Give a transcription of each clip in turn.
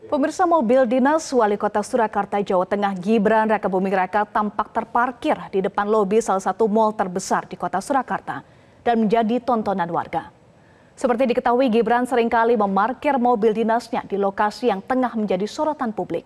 Pemirsa, mobil dinas Wali Kota Surakarta, Jawa Tengah Gibran Rakabuming Raka tampak terparkir di depan lobi salah satu mal terbesar di Kota Surakarta dan menjadi tontonan warga. Seperti diketahui, Gibran seringkali memarkir mobil dinasnya di lokasi yang tengah menjadi sorotan publik.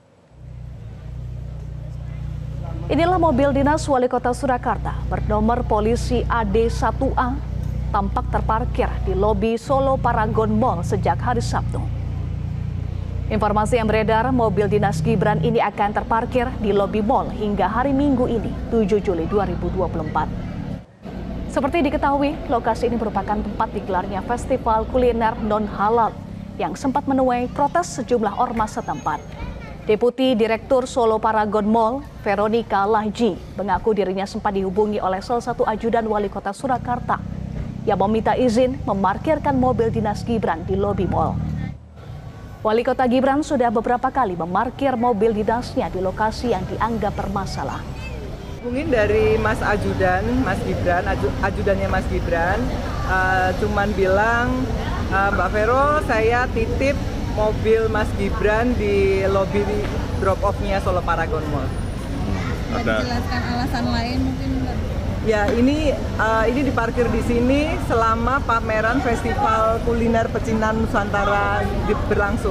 Inilah mobil dinas Wali Kota Surakarta bernomor polisi AD1A tampak terparkir di lobi Solo Paragon Mall sejak hari Sabtu. Informasi yang beredar, mobil dinas Gibran ini akan terparkir di lobi mall hingga hari Minggu ini, 7 Juli 2024. Seperti diketahui, lokasi ini merupakan tempat digelarnya festival kuliner non-halal yang sempat menuai protes sejumlah ormas setempat. Deputi Direktur Solo Paragon Mall, Veronica Lahji, mengaku dirinya sempat dihubungi oleh salah satu ajudan Wali Kota Surakarta yang meminta izin memarkirkan mobil dinas Gibran di lobi mall. Wali Kota Gibran sudah beberapa kali memarkir mobil dinasnya di lokasi yang dianggap bermasalah. Hubungin dari Mas Ajudan, Mas Gibran, ajudannya Mas Gibran, cuman bilang, Mbak Vero, saya titip mobil Mas Gibran di lobi drop off-nya Solo Paragon Mall. Ada dijelaskan alasan lain mungkin? Ya, ini diparkir di sini selama pameran Festival Kuliner Pecinan Nusantara berlangsung.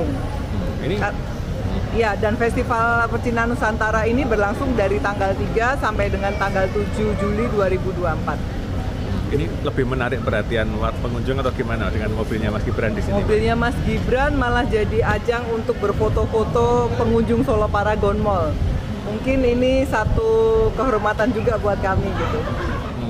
Ya, dan Festival Pecinan Nusantara ini berlangsung dari tanggal 3 sampai dengan tanggal 7 Juli 2024. Ini lebih menarik perhatian pengunjung atau gimana dengan mobilnya Mas Gibran di sini? Mobilnya Mas Gibran malah jadi ajang untuk berfoto-foto pengunjung Solo Paragon Mall. Mungkin ini satu kehormatan juga buat kami gitu.